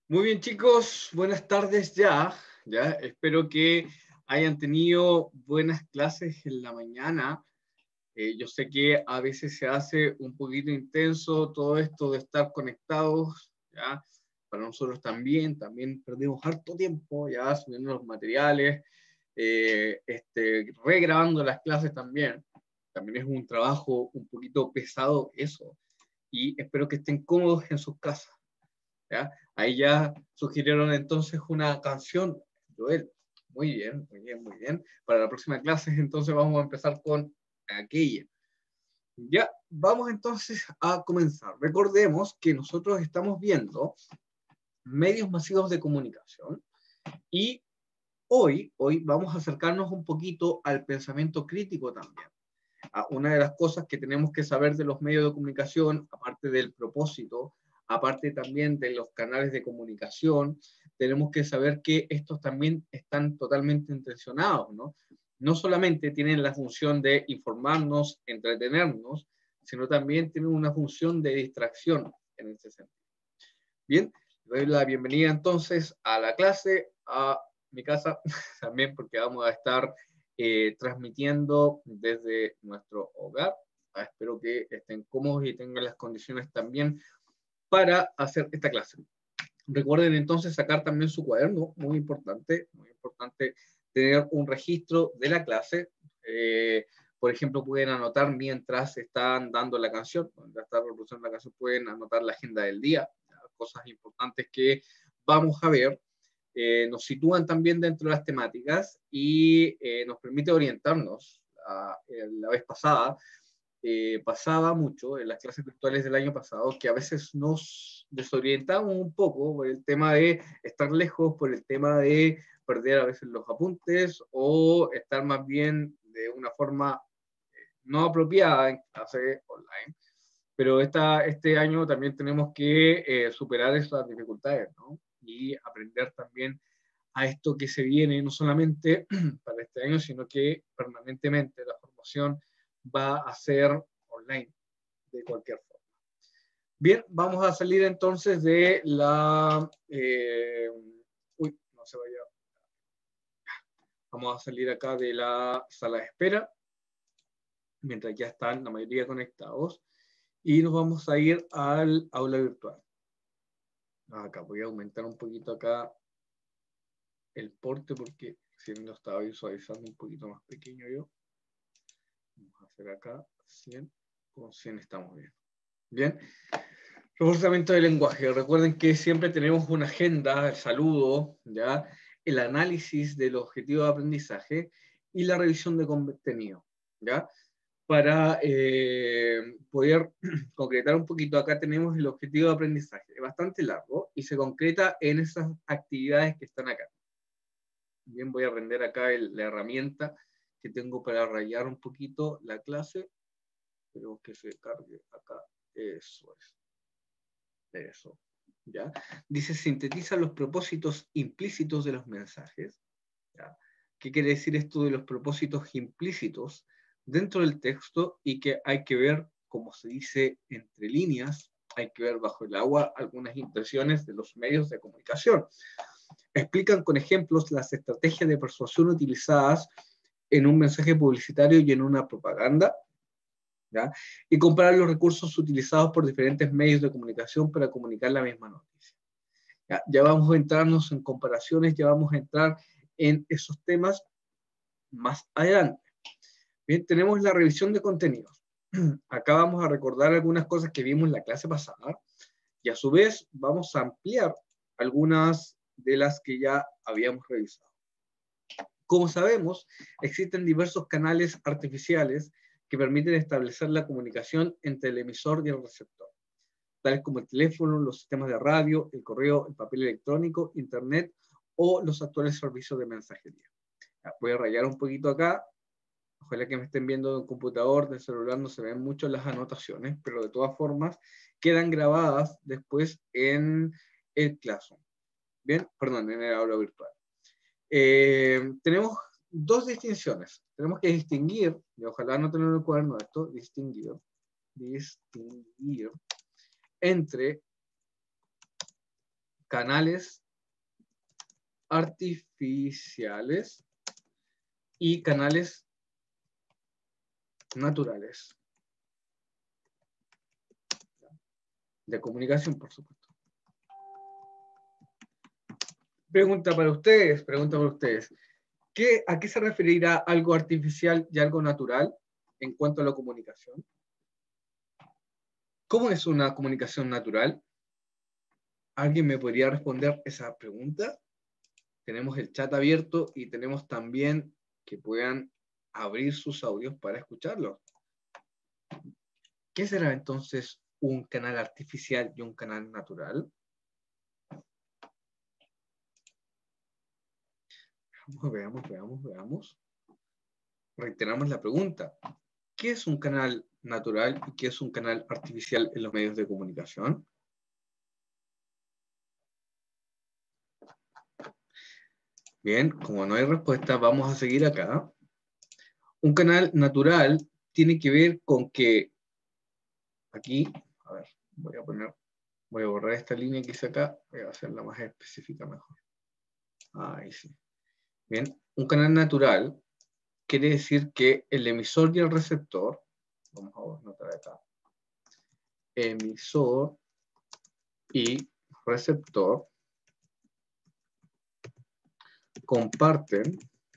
Muy bien, chicos, buenas tardes ya. Espero que hayan tenido buenas clases en la mañana. Yo sé que a veces se hace un poquito intenso todo esto de estar conectados, ya. Para nosotros también perdimos harto tiempo, ya, subiendo los materiales, regrabando las clases también. También es un trabajo un poquito pesado eso. Y espero que estén cómodos en sus casas. ¿Ya? Ahí ya sugirieron entonces una canción, Joel. Muy bien, muy bien, muy bien. Para la próxima clase entonces vamos a empezar con aquella. Ya, vamos entonces a comenzar. Recordemos que nosotros estamos viendo medios masivos de comunicación y hoy vamos a acercarnos un poquito al pensamiento crítico también. Una de las cosas que tenemos que saber de los medios de comunicación, aparte del propósito, aparte también de los canales de comunicación, tenemos que saber que estos también están totalmente intencionados, ¿no? No solamente tienen la función de informarnos, entretenernos, sino también tienen una función de distracción en ese sentido. Bien, doy la bienvenida entonces a la clase, a mi casa también, porque vamos a estar transmitiendo desde nuestro hogar. Espero que estén cómodos y tengan las condiciones también para hacer esta clase. Recuerden entonces sacar también su cuaderno, muy importante tener un registro de la clase. Por ejemplo, pueden anotar mientras están dando la canción, mientras está reproduciendo la canción, pueden anotar la agenda del día, cosas importantes que vamos a ver. Nos sitúan también dentro de las temáticas y nos permite orientarnos. La vez pasada pasaba mucho en las clases virtuales del año pasado que a veces nos desorientamos un poco por el tema de estar lejos, por el tema de perder a veces los apuntes o estar más bien de una forma no apropiada en clase online. Pero este año también tenemos que superar esas dificultades, ¿no? Y aprender también a esto que se viene, no solamente para este año, sino que permanentemente la formación va a ser online, de cualquier forma. Bien, vamos a salir entonces de la... uy, no se vaya. Vamos a salir acá de la sala de espera, mientras ya están la mayoría conectados, y nos vamos a ir al aula virtual. Acá voy a aumentar un poquito acá el porte porque si lo estaba visualizando un poquito más pequeño yo. Vamos a hacer acá 100, con 100 estamos bien. Bien, reforzamiento del lenguaje. Recuerden que siempre tenemos una agenda, el saludo, ¿ya? El análisis del objetivo de aprendizaje y la revisión de contenido, ¿ya? Para poder concretar un poquito, acá tenemos el objetivo de aprendizaje. Es bastante largo y se concreta en esas actividades que están acá. Bien, voy a prender acá la herramienta que tengo para rayar un poquito la clase. Esperemos que se cargue acá. Eso es. Eso. ¿Ya? Dice, sintetiza los propósitos implícitos de los mensajes. ¿Ya? ¿Qué quiere decir esto de los propósitos implícitos dentro del texto y que hay que ver, como se dice, entre líneas, hay que ver bajo el agua algunas intenciones de los medios de comunicación? Explican con ejemplos las estrategias de persuasión utilizadas en un mensaje publicitario y en una propaganda, ¿ya? Y comparar los recursos utilizados por diferentes medios de comunicación para comunicar la misma noticia. Ya vamos a entrarnos en comparaciones, ya vamos a entrar en esos temas más adelante. Bien, tenemos la revisión de contenidos. Acá vamos a recordar algunas cosas que vimos en la clase pasada y a su vez vamos a ampliar algunas de las que ya habíamos revisado. Como sabemos, existen diversos canales artificiales que permiten establecer la comunicación entre el emisor y el receptor, tales como el teléfono, los sistemas de radio, el correo, el papel electrónico, internet o los actuales servicios de mensajería. Voy a rayar un poquito acá. Ojalá que me estén viendo en computador, de celular, no se ven mucho las anotaciones, pero de todas formas quedan grabadas después en el Classroom. Bien, perdón, en el aula virtual. Tenemos dos distinciones. Tenemos que distinguir, y ojalá no tener en el cuaderno esto, distinguir entre canales artificiales y canales naturales de comunicación, por supuesto. Pregunta para ustedes. ¿A qué se referirá algo artificial y algo natural en cuanto a la comunicación? ¿Cómo es una comunicación natural? ¿Alguien me podría responder esa pregunta? Tenemos el chat abierto y tenemos también que puedan abrir sus audios para escucharlos. ¿Qué será entonces un canal artificial y un canal natural? Veamos. Reiteramos la pregunta. ¿Qué es un canal natural y qué es un canal artificial en los medios de comunicación? Bien, como no hay respuesta, vamos a seguir acá. Un canal natural tiene que ver con que aquí, a ver, voy a borrar esta línea que hice acá, voy a hacerla más específica mejor. Ahí sí. Bien, un canal natural quiere decir que el emisor y el receptor, vamos a anotar acá, emisor y receptor comparten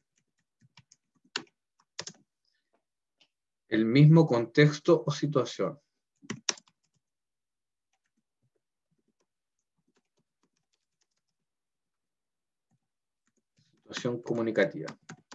el mismo contexto o situación. Situación comunicativa.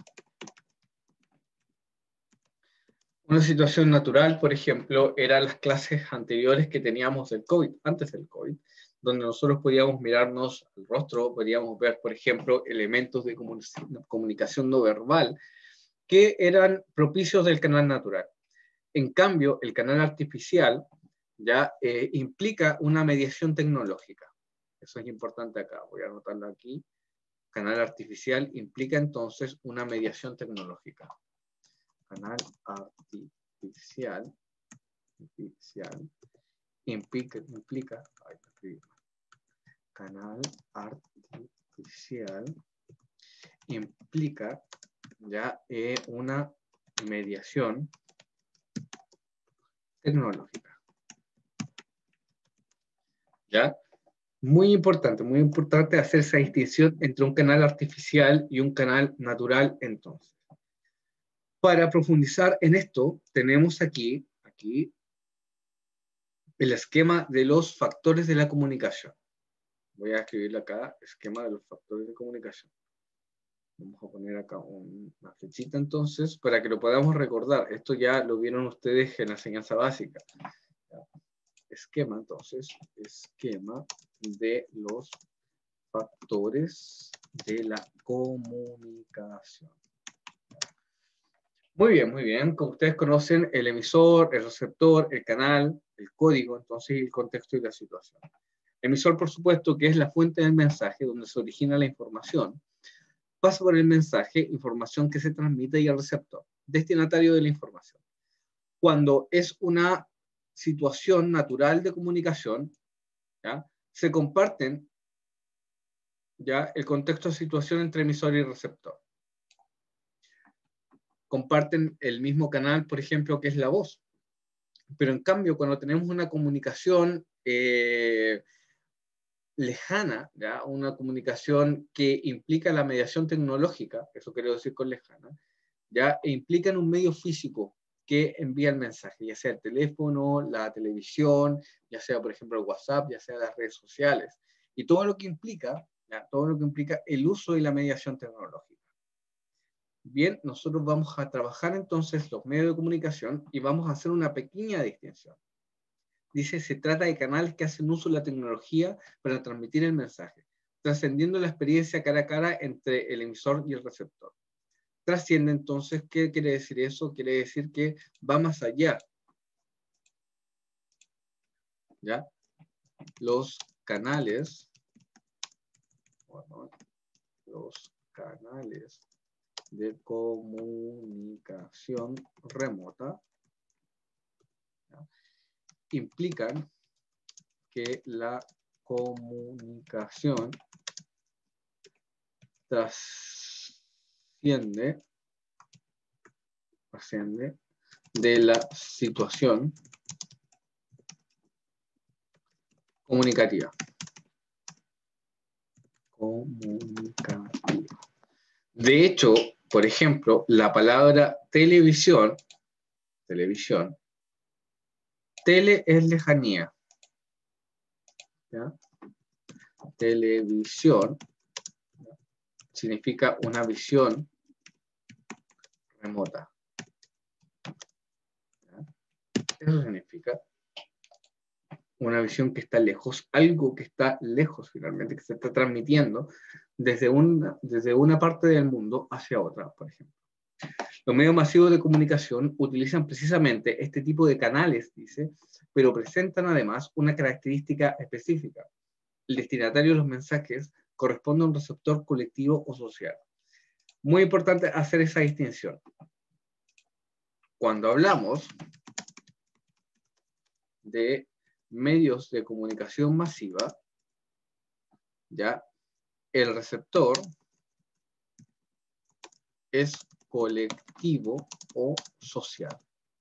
Una situación natural, por ejemplo, eran las clases anteriores que teníamos del COVID, antes del COVID, donde nosotros podíamos mirarnos el rostro, podíamos ver, por ejemplo, elementos de comunicación no verbal que eran propicios del canal natural. En cambio, el canal artificial ya implica una mediación tecnológica. Eso es importante acá, voy a anotarlo aquí. Canal artificial implica entonces una mediación tecnológica. Canal artificial implica canal artificial implica ya una mediación tecnológica. ¿Ya? Muy importante hacer esa distinción entre un canal artificial y un canal natural entonces. Para profundizar en esto, tenemos aquí el esquema de los factores de la comunicación. Voy a escribirle acá, esquema de los factores de comunicación. Vamos a poner acá una flechita entonces, para que lo podamos recordar. Esto ya lo vieron ustedes en la enseñanza básica. Esquema, entonces, esquema de los factores de la comunicación. Muy bien. Como ustedes conocen, el emisor, el receptor, el canal, el código, entonces el contexto y la situación. El emisor, por supuesto, que es la fuente del mensaje donde se origina la información. Pasa por el mensaje, información que se transmite, y el receptor, destinatario de la información. Cuando es una situación natural de comunicación, ¿ya? Se comparten ya el contexto de situación entre emisor y receptor. Comparten el mismo canal, por ejemplo, que es la voz. Pero en cambio, cuando tenemos una comunicación lejana, ¿ya? Una comunicación que implica la mediación tecnológica, eso quiero decir con lejana, ¿ya? E implica en un medio físico que envía el mensaje, ya sea el teléfono, la televisión, ya sea, por ejemplo, el WhatsApp, ya sea las redes sociales, y todo lo que implica, ¿ya? Todo lo que implica el uso y la mediación tecnológica. Bien, nosotros vamos a trabajar entonces los medios de comunicación y vamos a hacer una pequeña distinción. Dice, se trata de canales que hacen uso de la tecnología para transmitir el mensaje, trascendiendo la experiencia cara a cara entre el emisor y el receptor. Trasciende entonces, ¿qué quiere decir eso? Quiere decir que va más allá. ¿Ya? Los canales de comunicación remota, ¿ya? Implican que la comunicación trasciende de la situación comunicativa. De hecho, por ejemplo, la palabra televisión, tele es lejanía, ¿ya? Televisión significa una visión remota. ¿Ya? Eso significa una visión que está lejos, algo que está lejos finalmente, que se está transmitiendo desde una parte del mundo hacia otra, por ejemplo. Los medios masivos de comunicación utilizan precisamente este tipo de canales, dice, pero presentan además una característica específica. El destinatario de los mensajes corresponde a un receptor colectivo o social. Muy importante hacer esa distinción. Cuando hablamos de medios de comunicación masiva, ya el receptor es colectivo o social.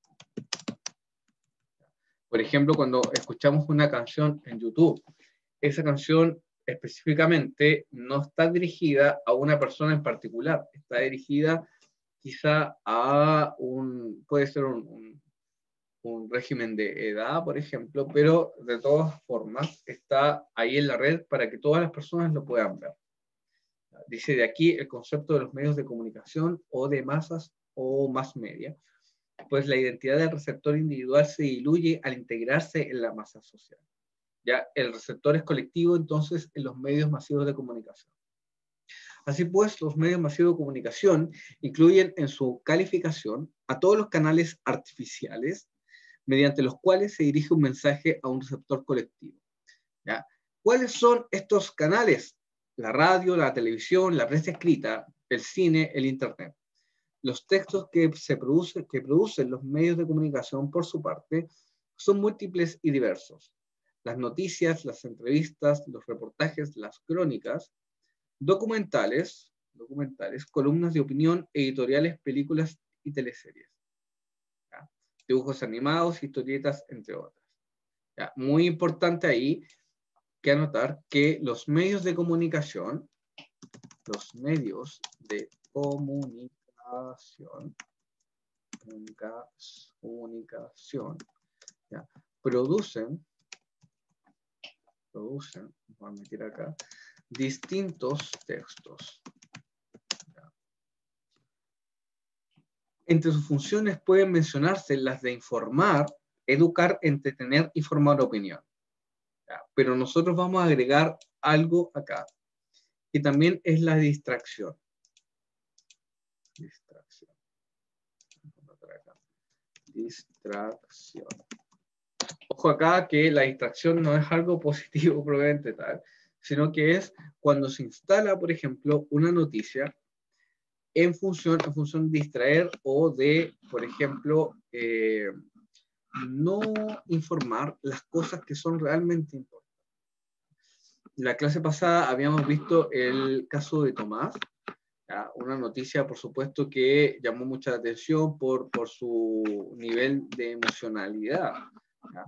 Por ejemplo, cuando escuchamos una canción en YouTube, esa canción específicamente no está dirigida a una persona en particular, está dirigida quizá a puede ser un régimen de edad, por ejemplo, pero de todas formas está ahí en la red para que todas las personas lo puedan ver. Dice de aquí el concepto de los medios de comunicación o de masas o más media, pues la identidad del receptor individual se diluye al integrarse en la masa social. Ya el receptor es colectivo, entonces, en los medios masivos de comunicación. Así pues, los medios masivos de comunicación incluyen en su calificación a todos los canales artificiales mediante los cuales se dirige un mensaje a un receptor colectivo. ¿Ya? ¿Cuáles son estos canales? La radio, la televisión, la prensa escrita, el cine, el internet. Los textos que producen los medios de comunicación, por su parte, son múltiples y diversos. Las noticias, las entrevistas, los reportajes, las crónicas, documentales, columnas de opinión, editoriales, películas y teleseries. ¿Ya? Dibujos animados, historietas, entre otras. ¿Ya? Muy importante ahí que anotar que los medios de comunicación, ¿ya? producen, voy a meter acá, distintos textos. ¿Ya? Entre sus funciones pueden mencionarse las de informar, educar, entretener y formar opinión. ¿Ya? Pero nosotros vamos a agregar algo acá, que también es la distracción. Distracción. Ojo acá que la distracción no es algo positivo probablemente tal, sino que es cuando se instala, por ejemplo, una noticia en función de distraer o de, por ejemplo, no informar las cosas que son realmente importantes. La clase pasada habíamos visto el caso de Tomás, ¿ya? Una noticia, por supuesto, que llamó mucha atención por su nivel de emocionalidad, ¿ya?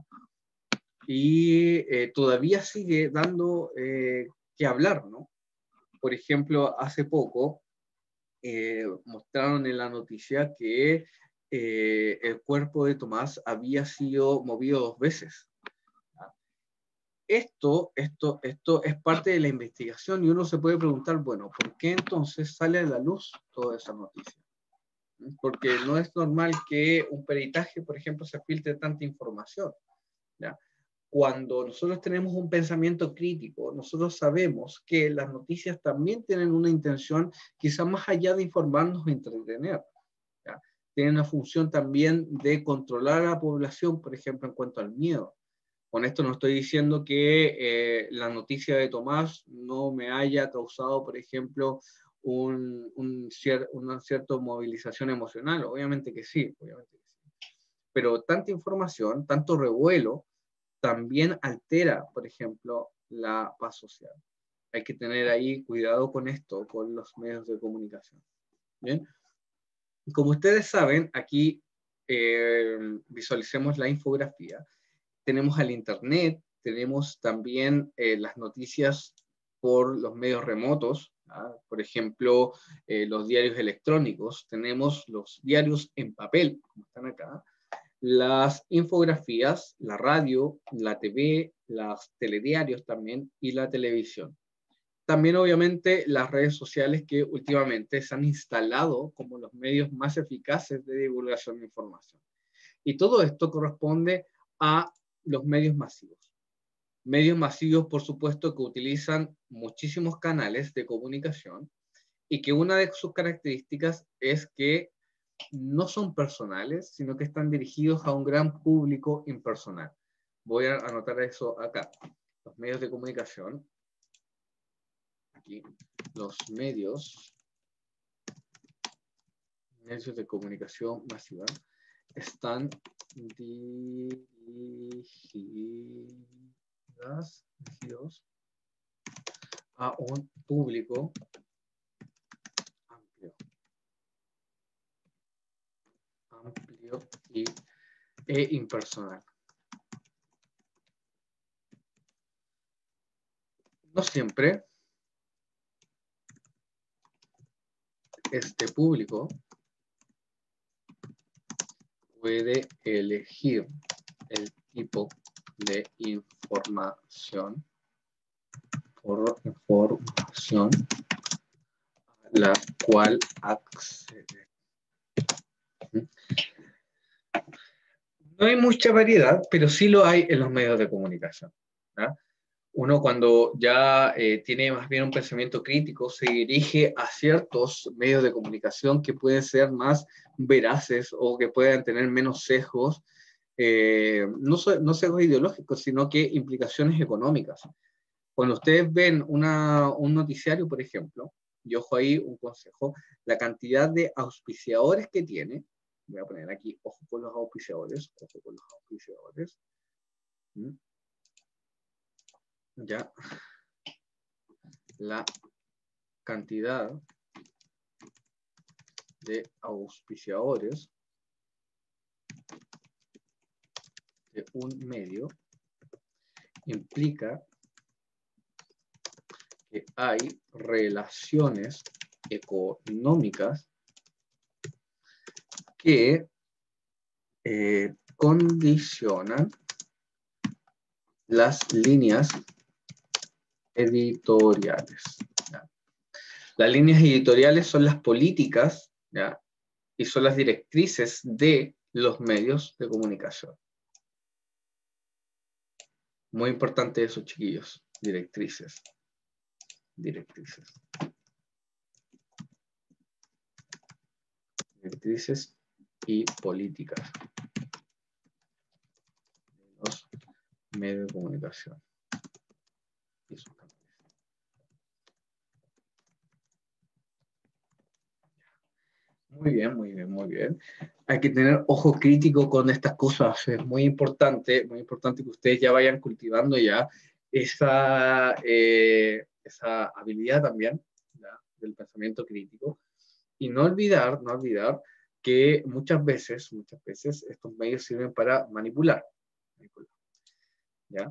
Y todavía sigue dando que hablar, ¿no? Por ejemplo, hace poco mostraron en la noticia que el cuerpo de Tomás había sido movido 2 veces. Esto es parte de la investigación y uno se puede preguntar, bueno, ¿por qué entonces sale a la luz toda esa noticia? Porque no es normal que un peritaje, por ejemplo, se filtre tanta información, ¿ya? Cuando nosotros tenemos un pensamiento crítico, nosotros sabemos que las noticias también tienen una intención, quizás más allá de informarnos o entretener, ¿ya? Tienen una función también de controlar a la población, por ejemplo, en cuanto al miedo. Con esto no estoy diciendo que la noticia de Tomás no me haya causado, por ejemplo, una cierta movilización emocional. Obviamente que sí, Pero tanta información, tanto revuelo, también altera, por ejemplo, la paz social. Hay que tener ahí cuidado con esto, con los medios de comunicación. Bien. Como ustedes saben, aquí visualicemos la infografía. Tenemos al Internet, tenemos también las noticias por los medios remotos, ¿ah? Por ejemplo, los diarios electrónicos, tenemos los diarios en papel, como están acá, las infografías, la radio, la TV, los telediarios también y la televisión. También, obviamente, las redes sociales que últimamente se han instalado como los medios más eficaces de divulgación de información. Y todo esto corresponde a los medios masivos. Medios masivos, por supuesto, que utilizan muchísimos canales de comunicación y que una de sus características es que no son personales, sino que están dirigidos a un gran público impersonal. Voy a anotar eso acá. Los medios de comunicación, aquí, los medios de comunicación masiva están dirigidos a un público amplio e impersonal. No siempre este público puede elegir el tipo de información a la cual accede. No hay mucha variedad, pero sí lo hay en los medios de comunicación, ¿verdad? Uno cuando ya tiene más bien un pensamiento crítico se dirige a ciertos medios de comunicación que pueden ser más veraces o que puedan tener menos sesgos, no sesgos ideológicos, sino que implicaciones económicas. Cuando ustedes ven un noticiario, por ejemplo, y ojo ahí un consejo, la cantidad de auspiciadores que tiene, voy a poner aquí, ojo con los auspiciadores, ya, la cantidad de auspiciadores de un medio implica que hay relaciones económicas que condicionan las líneas editoriales. ¿Ya? Las líneas editoriales son las políticas, ¿ya? Y son las directrices de los medios de comunicación. Muy importante eso, chiquillos. Directrices. Directrices y políticas de los medios de comunicación. Muy bien, muy bien, muy bien. Hay que tener ojo crítico con estas cosas. Es muy importante que ustedes ya vayan cultivando ya esa habilidad también, ¿ya? Del pensamiento crítico. Y no olvidar que muchas veces estos medios sirven para manipular. ¿Ya?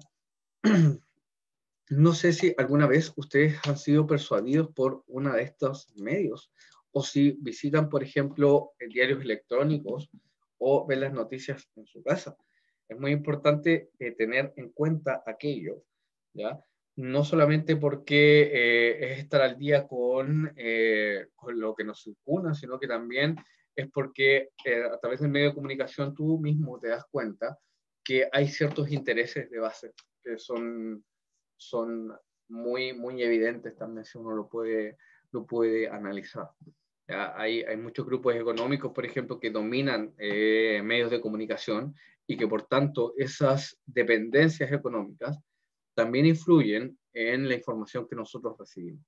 No sé si alguna vez ustedes han sido persuadidos por uno de estos medios, o si visitan, por ejemplo, diarios electrónicos o ven las noticias en su casa. Es muy importante tener en cuenta aquello, ¿ya? No solamente porque es estar al día con lo que nos circula, sino que también es porque a través del medio de comunicación tú mismo te das cuenta que hay ciertos intereses de base que son muy, muy evidentes también si uno lo puede analizar. ¿Ya? Hay muchos grupos económicos, por ejemplo, que dominan medios de comunicación y que por tanto esas dependencias económicas también influyen en la información que nosotros recibimos.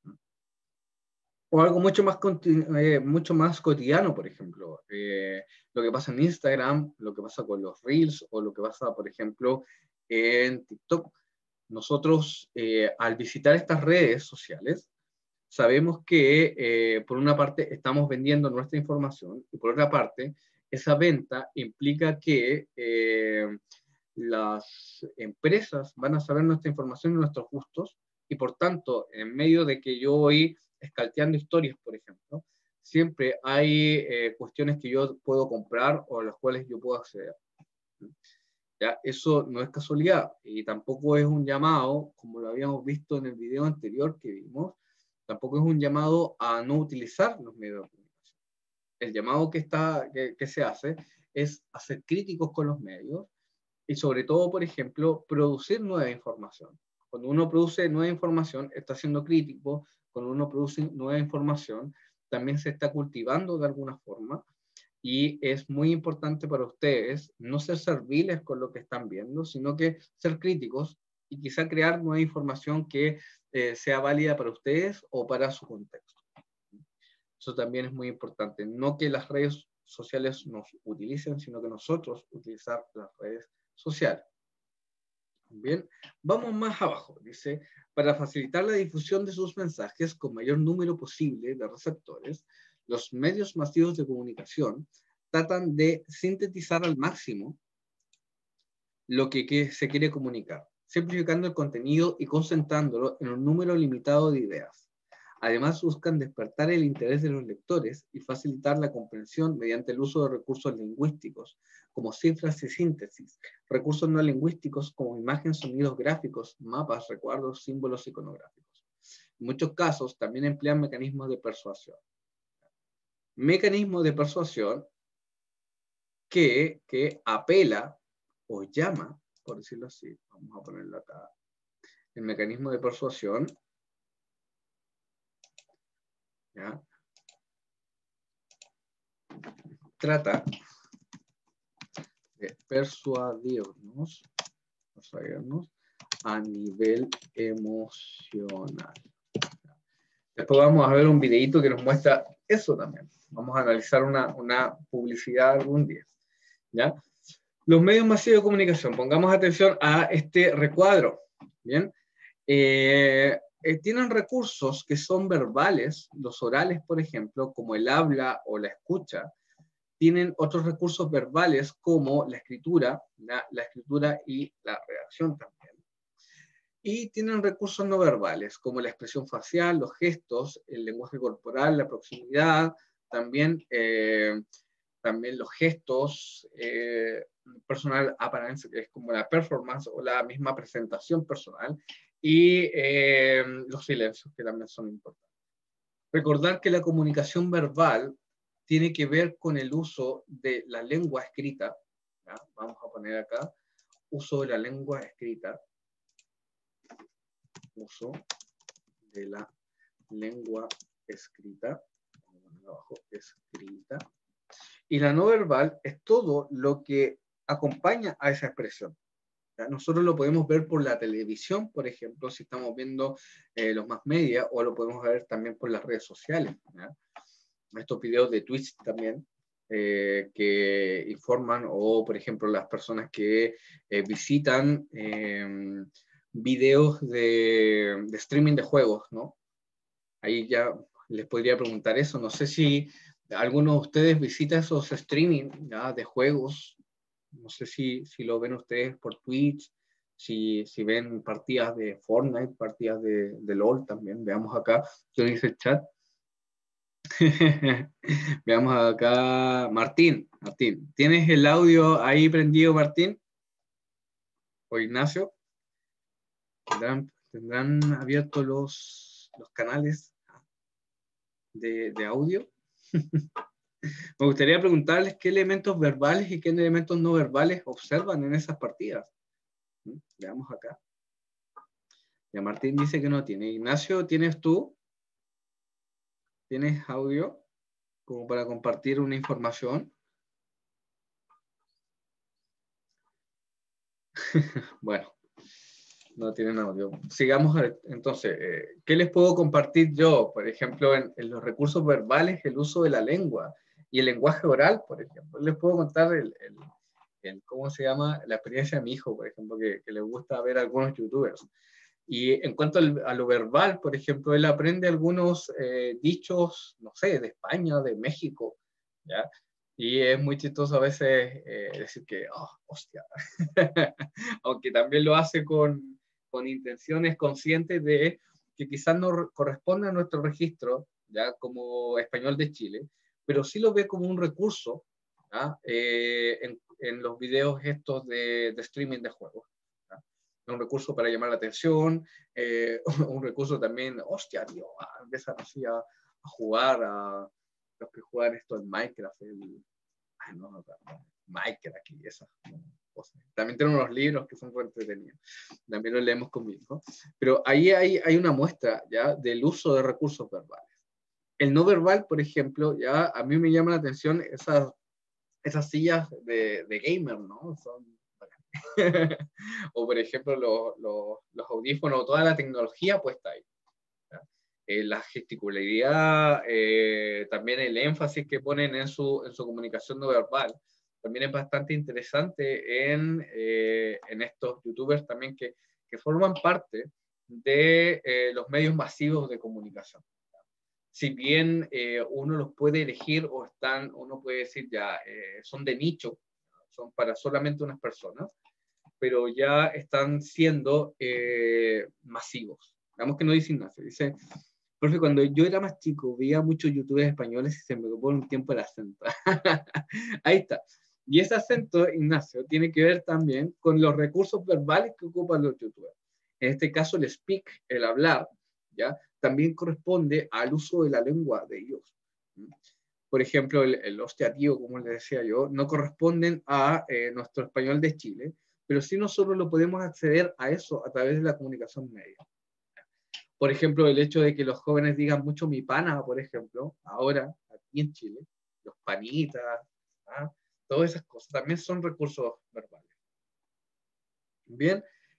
O algo mucho más cotidiano, por ejemplo, lo que pasa en Instagram, lo que pasa con los Reels o lo que pasa, por ejemplo, en TikTok. nosotros al visitar estas redes sociales, sabemos que por una parte estamos vendiendo nuestra información y por otra parte esa venta implica que las empresas van a saber nuestra información y nuestros gustos y por tanto en medio de que yo voy escalteando historias, por ejemplo, siempre hay cuestiones que yo puedo comprar o a las cuales yo puedo acceder. ¿Ya? Eso no es casualidad y tampoco es un llamado, como lo habíamos visto en el video anterior que vimos, tampoco es un llamado a no utilizar los medios de comunicación. El llamado que se hace es a ser críticos con los medios y sobre todo, por ejemplo, producir nueva información. Cuando uno produce nueva información, está siendo crítico. Cuando uno produce nueva información, también se está cultivando de alguna forma. Y es muy importante para ustedes no ser serviles con lo que están viendo, sino que ser críticos y quizá crear nueva información que sea válida para ustedes o para su contexto. Eso también es muy importante. No que las redes sociales nos utilicen, sino que nosotros utilizar las redes sociales. Bien, vamos más abajo. Dice, para facilitar la difusión de sus mensajes con mayor número posible de receptores, los medios masivos de comunicación tratan de sintetizar al máximo lo que se quiere comunicar, simplificando el contenido y concentrándolo en un número limitado de ideas. Además, buscan despertar el interés de los lectores y facilitar la comprensión mediante el uso de recursos lingüísticos, como cifras y síntesis, recursos no lingüísticos como imágenes, sonidos gráficos, mapas, recuerdos, símbolos iconográficos. En muchos casos, también emplean mecanismos de persuasión. Mecanismo de persuasión que apela o llama, por decirlo así, vamos a ponerlo acá, el mecanismo de persuasión, ¿ya? Trata de persuadirnos a nivel emocional. Después vamos a ver un videito que nos muestra eso también. Vamos a analizar una publicidad algún día, ¿ya? Los medios masivos de comunicación, pongamos atención a este recuadro, ¿bien? Tienen recursos que son verbales, los orales, por ejemplo, como el habla o la escucha. Tienen otros recursos verbales como la escritura y la redacción también. Y tienen recursos no verbales como la expresión facial, los gestos, el lenguaje corporal, la proximidad, también los gestos, personal appearance, que es como la performance o la misma presentación personal, y los silencios, que también son importantes. Recordar que la comunicación verbal tiene que ver con el uso de la lengua escrita. ¿Ya? Vamos a poner acá, uso de la lengua escrita. Uso de la lengua escrita. Abajo, escrita. Y la no verbal es todo lo que acompaña a esa expresión. ¿Ya? Nosotros lo podemos ver por la televisión, por ejemplo, si estamos viendo los más media, o lo podemos ver también por las redes sociales. ¿Ya? Estos videos de Twitch también, que informan, o por ejemplo las personas que visitan videos de streaming de juegos, ¿no? Ahí ya les podría preguntar eso. No sé si alguno de ustedes visita esos streaming, ¿ya? De juegos. No sé si lo ven ustedes por Twitch, si ven partidas de Fortnite, partidas de LOL también. Veamos acá, ¿qué dice el chat? Veamos acá, Martín, ¿tienes el audio ahí prendido, Martín? ¿O Ignacio? ¿Tendrán abiertos los canales de audio? Me gustaría preguntarles qué elementos verbales y qué elementos no verbales observan en esas partidas. Veamos acá. Ya Martín dice que no tiene. Ignacio, ¿tienes tú? ¿Tienes audio como para compartir una información? Bueno, no tienen audio. Sigamos entonces. ¿Qué les puedo compartir yo? Por ejemplo, en los recursos verbales, el uso de la lengua y el lenguaje oral, por ejemplo. Les puedo contar ¿cómo se llama? La experiencia de mi hijo, por ejemplo, que le gusta ver a algunos youtubers. Y en cuanto a lo verbal, por ejemplo, él aprende algunos dichos, no sé, de España, de México, ¿ya? Y es muy chistoso a veces decir que, oh, hostia, aunque también lo hace con intenciones conscientes de que quizás no corresponde a nuestro registro, ¿ya? Como español de Chile, pero sí lo ve como un recurso, ¿ya? En los videos estos de streaming de juegos. ¿Ya? Un recurso para llamar la atención, un recurso también, hostia, tío, empiezan así a jugar, a los que juegan esto en Minecraft, no, Minecraft y esas cosas. También tenemos unos libros que son muy entretenidos, también los leemos con mi hijo, pero ahí hay una muestra ya del uso de recursos verbales. El no verbal, por ejemplo, ya a mí me llama la atención esas sillas de gamer, ¿no? Son o por ejemplo los audífonos o toda la tecnología puesta ahí. La gesticularidad, también el énfasis que ponen en su comunicación no verbal, también es bastante interesante en estos youtubers también que forman parte de los medios masivos de comunicación. Si bien uno los puede elegir o uno puede decir ya, son de nicho, son para solamente unas personas, pero ya están siendo masivos. Digamos que no dice Ignacio, dice, profe, cuando yo era más chico veía muchos youtubers españoles y se me ocupó un tiempo el acento. Ahí está. Y ese acento, Ignacio, tiene que ver también con los recursos verbales que ocupan los youtubers. En este caso, el speak, el hablar, ¿ya? También corresponde al uso de la lengua de ellos. Por ejemplo, el hostia tío, como les decía yo, no corresponden a nuestro español de Chile, pero sí nosotros lo podemos acceder a eso a través de la comunicación media. Por ejemplo, el hecho de que los jóvenes digan mucho mi pana, por ejemplo, ahora, aquí en Chile, los panitas, ¿ah? Todas esas cosas también son recursos verbales. Bien,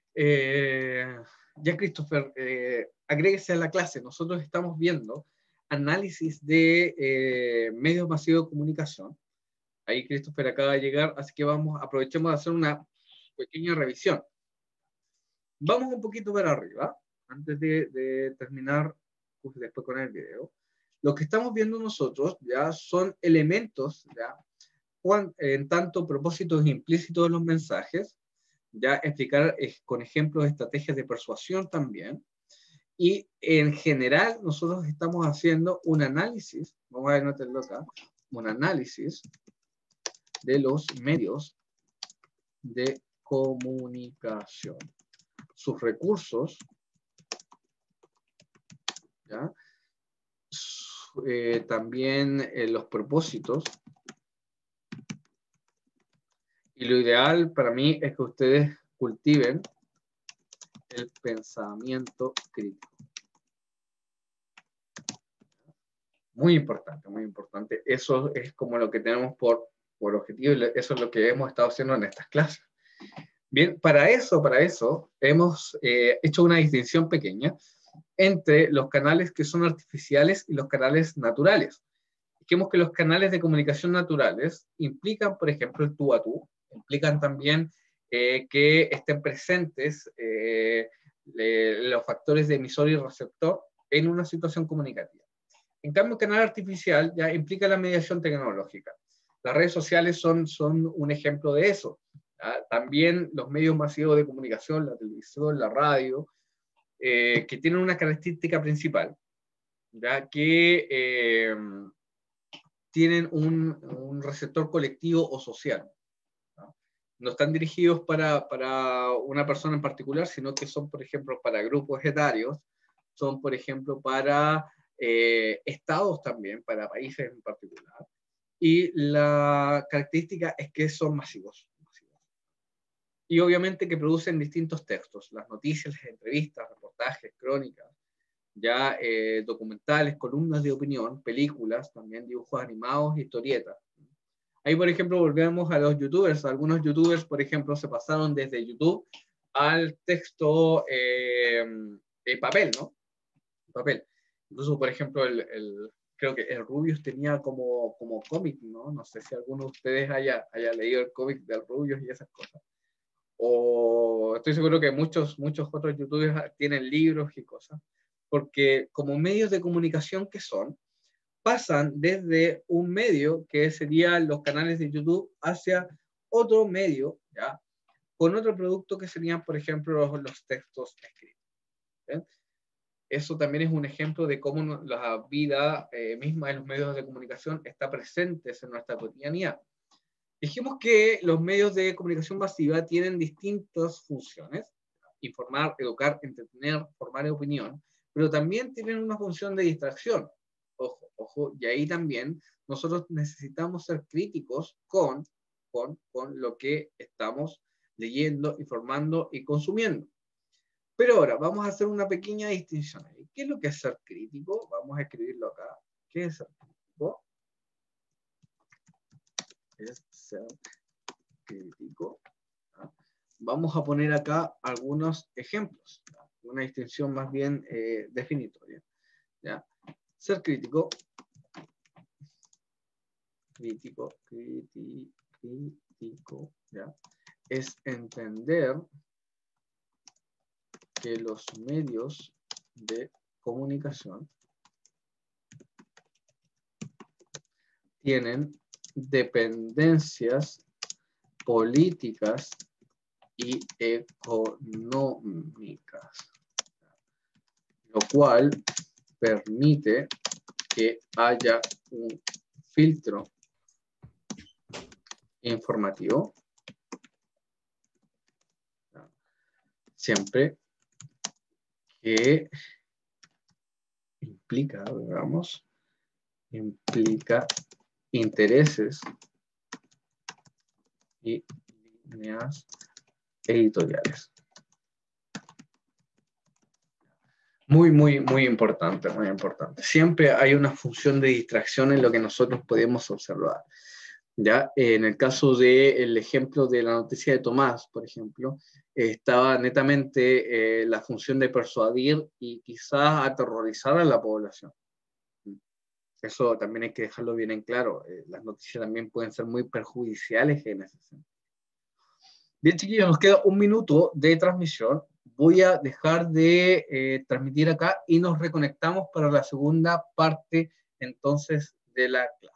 ya Christopher, agréguese a la clase. Nosotros estamos viendo análisis de medios masivos de comunicación. Ahí Christopher acaba de llegar, así que aprovechemos de hacer una pequeña revisión. Vamos un poquito para arriba, antes de terminar después con el video. Lo que estamos viendo nosotros ya son elementos, ya, en tanto propósitos implícitos de los mensajes, ya explicar con ejemplos de estrategias de persuasión también. Y en general nosotros estamos haciendo un análisis, vamos a anotarlo acá, un análisis de los medios de comunicación, sus recursos, ¿ya? También los propósitos. Y lo ideal para mí es que ustedes cultiven el pensamiento crítico. Muy importante, muy importante. Eso es como lo que tenemos por objetivo y eso es lo que hemos estado haciendo en estas clases. Bien, para eso hemos hecho una distinción pequeña entre los canales que son artificiales y los canales naturales. Dijimos que los canales de comunicación naturales implican, por ejemplo, el tú a tú, implican también que estén presentes los factores de emisor y receptor en una situación comunicativa. En cambio, el canal artificial ya implica la mediación tecnológica. Las redes sociales son un ejemplo de eso. También los medios masivos de comunicación, la televisión, la radio, que tienen una característica principal, ¿ya? Que tienen un receptor colectivo o social. No están dirigidos para una persona en particular, sino que son, por ejemplo, para grupos etarios, son, por ejemplo, para estados también, para países en particular. Y la característica es que son masivos. Y obviamente que producen distintos textos, las noticias, las entrevistas, reportajes, crónicas, ya documentales, columnas de opinión, películas, también dibujos animados, historietas. Ahí, por ejemplo, volvemos a los youtubers. Algunos youtubers, por ejemplo, se pasaron desde YouTube al texto papel, ¿no? Papel. Incluso, por ejemplo, creo que el Rubius tenía como cómic, ¿no? No sé si alguno de ustedes haya leído el cómic del Rubius y esas cosas. O estoy seguro que muchos otros youtubers tienen libros y cosas, porque como medios de comunicación que son, pasan desde un medio, que serían los canales de YouTube, hacia otro medio, ¿ya? Con otro producto que serían, por ejemplo, los textos escritos. ¿Bien? Eso también es un ejemplo de cómo la vida misma de los medios de comunicación está presente en nuestra cotidianidad. Dijimos que los medios de comunicación masiva tienen distintas funciones: informar, educar, entretener, formar opinión, pero también tienen una función de distracción. Ojo, y ahí también nosotros necesitamos ser críticos con lo que estamos leyendo, informando y consumiendo. Pero ahora vamos a hacer una pequeña distinción. ¿Qué es lo que es ser crítico? Vamos a escribirlo acá. ¿Qué es ser crítico? Es ser crítico. ¿Ah? Vamos a poner acá algunos ejemplos. ¿Ah? Una distinción más bien definitoria. ¿Ya? Ser crítico. Crítico, ¿ya? Es entender que los medios de comunicación tienen dependencias políticas y económicas, lo cual permite que haya un filtro informativo siempre que implica intereses y líneas editoriales. Muy importante, muy importante. Siempre hay una función de distracción en lo que nosotros podemos observar. ¿Ya? En el caso del ejemplo de la noticia de Tomás, por ejemplo, estaba netamente la función de persuadir y quizás aterrorizar a la población. Eso también hay que dejarlo bien en claro. Las noticias también pueden ser muy perjudiciales en ese sentido. Bien, chiquillos, nos queda un minuto de transmisión. Voy a dejar de transmitir acá y nos reconectamos para la segunda parte entonces de la clase.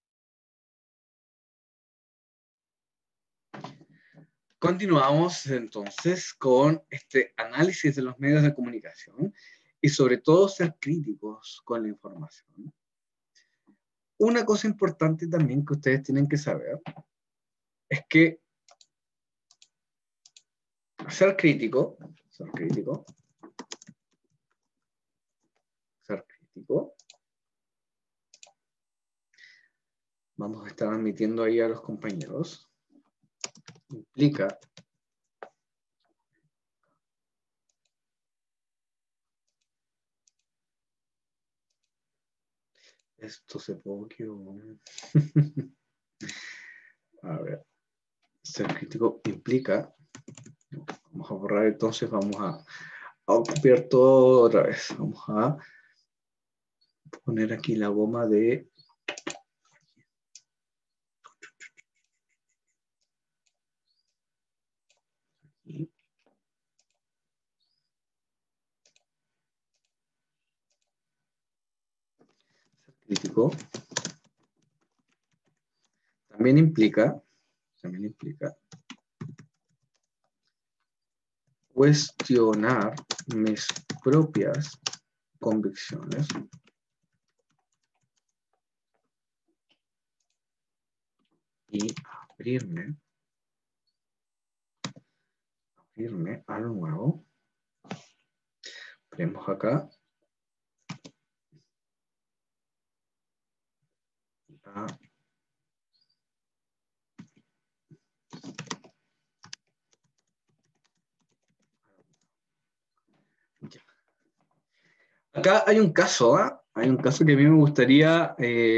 Continuamos entonces con este análisis de los medios de comunicación y sobre todo ser críticos con la información. Una cosa importante también que ustedes tienen que saber es que ser crítico, vamos a estar admitiendo ahí a los compañeros, implica esto se bloqueó. A ver, ser crítico implica, vamos a borrar entonces, vamos a copiar todo otra vez, vamos a poner aquí la goma de crítico también implica cuestionar mis propias convicciones y abrirme a lo nuevo. Veremos acá acá hay un caso, hay un caso que a mí me gustaría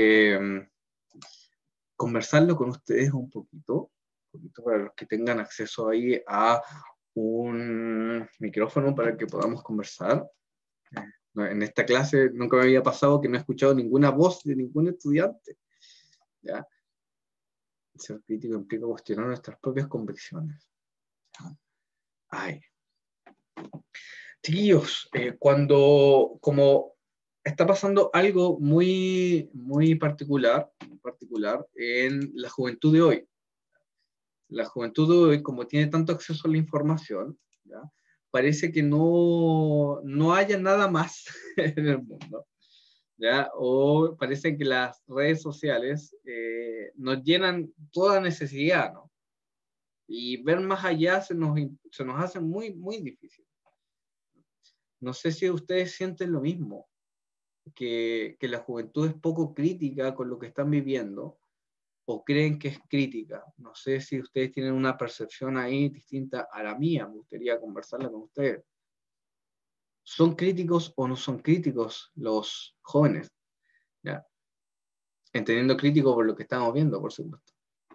conversarlo con ustedes un poquito para los que tengan acceso ahí a un micrófono para que podamos conversar. No, en esta clase nunca me había pasado que no he escuchado ninguna voz de ningún estudiante. ¿Ya? Ser crítico implica cuestionar nuestras propias convicciones. ¿Ya? Ay. Chiquillos, como está pasando algo muy particular en la juventud de hoy. La juventud de hoy, como tiene tanto acceso a la información, ¿ya? Parece que no haya nada más en el mundo, ¿ya? O parece que las redes sociales nos llenan toda necesidad, ¿no? Y ver más allá se nos hace muy difícil. No sé si ustedes sienten lo mismo, que la juventud es poco crítica con lo que están viviendo, o creen que es crítica. No sé si ustedes tienen una percepción ahí distinta a la mía, me gustaría conversarla con ustedes. ¿Son críticos o no son críticos los jóvenes? ¿Ya? Entendiendo crítico por lo que estamos viendo, por supuesto.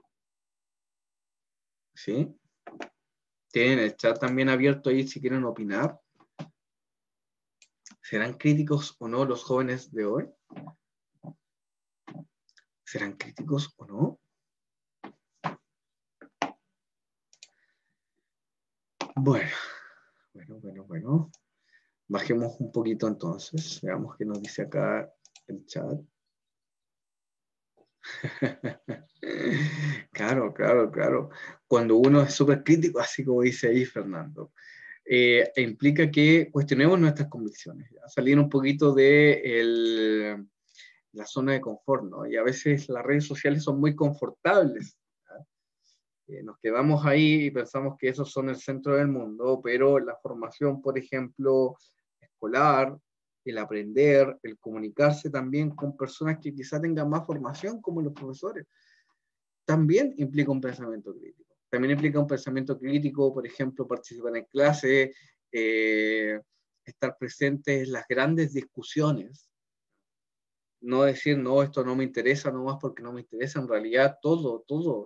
¿Sí? Tienen el chat también abierto ahí si quieren opinar. ¿Serán críticos o no los jóvenes de hoy? ¿Serán críticos o no? Bueno. Bajemos un poquito entonces. Veamos qué nos dice acá el chat. Claro. Cuando uno es súper crítico, así como dice ahí Fernando, implica que cuestionemos nuestras convicciones, ¿ya? Salir un poquito de la zona de confort, ¿no? Y a veces las redes sociales son muy confortables. Nos quedamos ahí y pensamos que esos son el centro del mundo, pero la formación, por ejemplo, escolar, el aprender, el comunicarse también con personas que quizá tengan más formación, como los profesores, también implica un pensamiento crítico. También implica un pensamiento crítico, por ejemplo, participar en clase, estar presentes en las grandes discusiones, no decir, no, esto no me interesa, no más porque no me interesa. En realidad, todo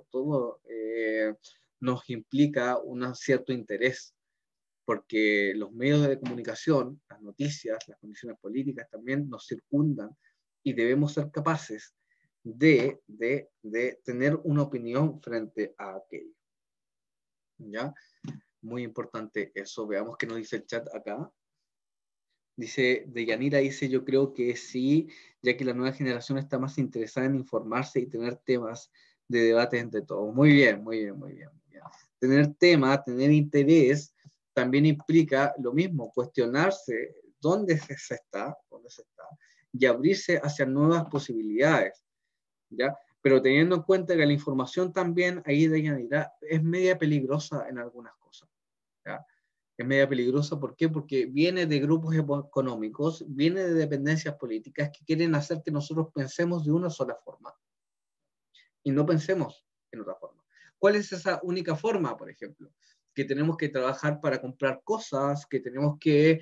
nos implica un cierto interés, porque los medios de comunicación, las noticias, las condiciones políticas también nos circundan y debemos ser capaces de tener una opinión frente a aquello. ¿Ya? Muy importante eso. Veamos qué nos dice el chat acá. Dice, Deyanira dice, yo creo que sí, ya que la nueva generación está más interesada en informarse y tener temas de debate entre todos. Muy bien. Tener tema, tener interés, también implica lo mismo, cuestionarse dónde se está, y abrirse hacia nuevas posibilidades, ¿ya? Pero teniendo en cuenta que la información también, ahí Deyanira, es media peligrosa en algunas cosas, ¿ya? Es media peligrosa, ¿por qué? Porque viene de grupos económicos, viene de dependencias políticas que quieren hacer que nosotros pensemos de una sola forma y no pensemos en otra forma. ¿Cuál es esa única forma, por ejemplo? Que tenemos que trabajar para comprar cosas, que tenemos que,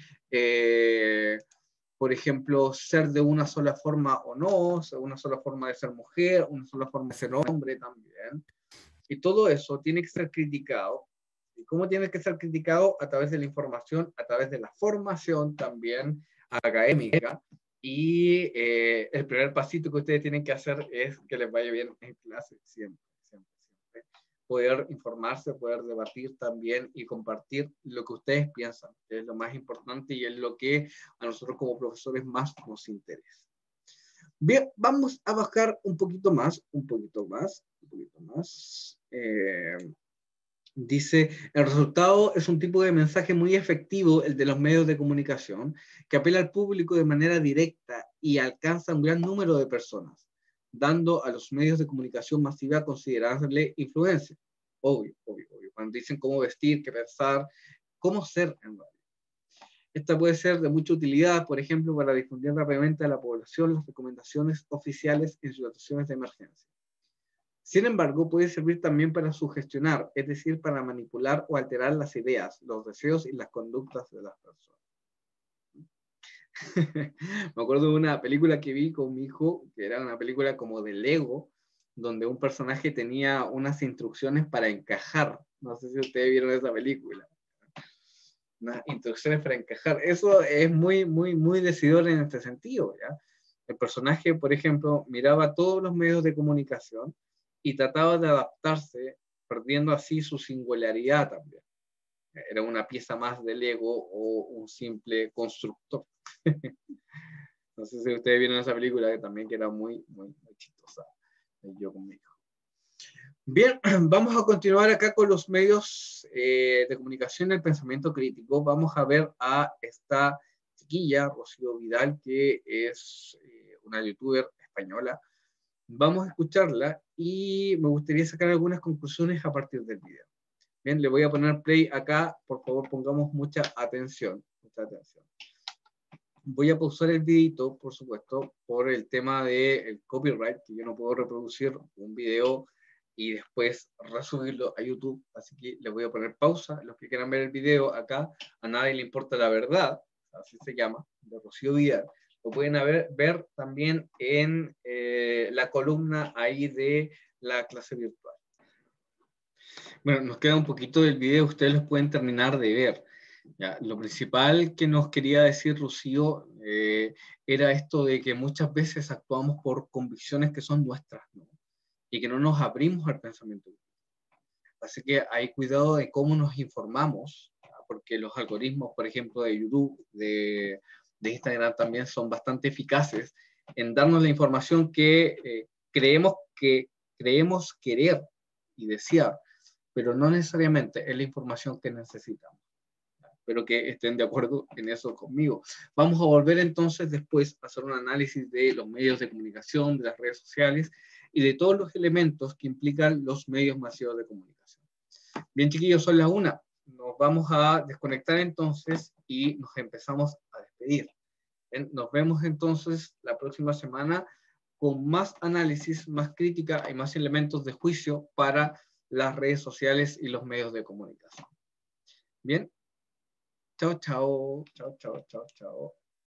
por ejemplo, ser de una sola forma o no, una sola forma de ser mujer, una sola forma de ser hombre también. Y todo eso tiene que ser criticado. ¿Y cómo tiene que ser criticado? A través de la información, a través de la formación también académica. Y el primer pasito que ustedes tienen que hacer es que les vaya bien en clase, siempre. Poder informarse, poder debatir también y compartir lo que ustedes piensan, que es lo más importante y es lo que a nosotros como profesores más nos interesa. Bien, vamos a bajar un poquito más. Dice, el resultado es un tipo de mensaje muy efectivo, el de los medios de comunicación, que apela al público de manera directa y alcanza un gran número de personas, dando a los medios de comunicación masiva considerable influencia. Obvio. Cuando dicen cómo vestir, qué pensar, cómo ser en realidad. Esta puede ser de mucha utilidad, por ejemplo, para difundir rápidamente a la población las recomendaciones oficiales en situaciones de emergencia. Sin embargo, puede servir también para sugestionar, es decir, para manipular o alterar las ideas, los deseos y las conductas de las personas. Me acuerdo de una película que vi con mi hijo, que era una película como de Lego, donde un personaje tenía unas instrucciones para encajar. No sé si ustedes vieron esa película. unas instrucciones para encajar. Eso es muy, muy, muy decidor en este sentido, ¿ya? El personaje, por ejemplo, miraba todos los medios de comunicación y trataba de adaptarse, perdiendo así su singularidad también. Era una pieza más del ego o un simple constructor. No sé si ustedes vieron esa película que también que era muy, muy, muy chistosa. Yo con mi hijo. Bien, vamos a continuar acá con los medios de comunicación del pensamiento crítico. Vamos a ver a esta chiquilla, Rocío Vidal, que es una youtuber española. Vamos a escucharla y me gustaría sacar algunas conclusiones a partir del video. Bien, le voy a poner play acá. Por favor, pongamos mucha atención. Mucha atención. Voy a pausar el videito, por supuesto, por el tema del copyright, que yo no puedo reproducir un video y después resubirlo a YouTube. Así que le voy a poner pausa. Los que quieran ver el video acá, a nadie le importa la verdad, así se llama, de Rocío Vidal. Lo pueden ver también en la columna ahí de la clase virtual. Bueno, nos queda un poquito del video, ustedes los pueden terminar de ver. Ya, lo principal que nos quería decir Rocío era esto de que muchas veces actuamos por convicciones que son nuestras, ¿no? Y que no nos abrimos al pensamiento. Así que hay cuidado de cómo nos informamos, ¿no? Porque los algoritmos, por ejemplo, de YouTube, de Instagram también son bastante eficaces en darnos la información que creemos querer y desear, pero no necesariamente es la información que necesitamos. Espero que estén de acuerdo en eso conmigo. Vamos a volver entonces después a hacer un análisis de los medios de comunicación, de las redes sociales y de todos los elementos que implican los medios masivos de comunicación. Bien, chiquillos, son las 1. Nos vamos a desconectar entonces y nos empezamos a despedir. Nos vemos entonces la próxima semana con más análisis, más crítica y más elementos de juicio para las redes sociales y los medios de comunicación. Bien. Chao, chao, chao, chao, chao, chao.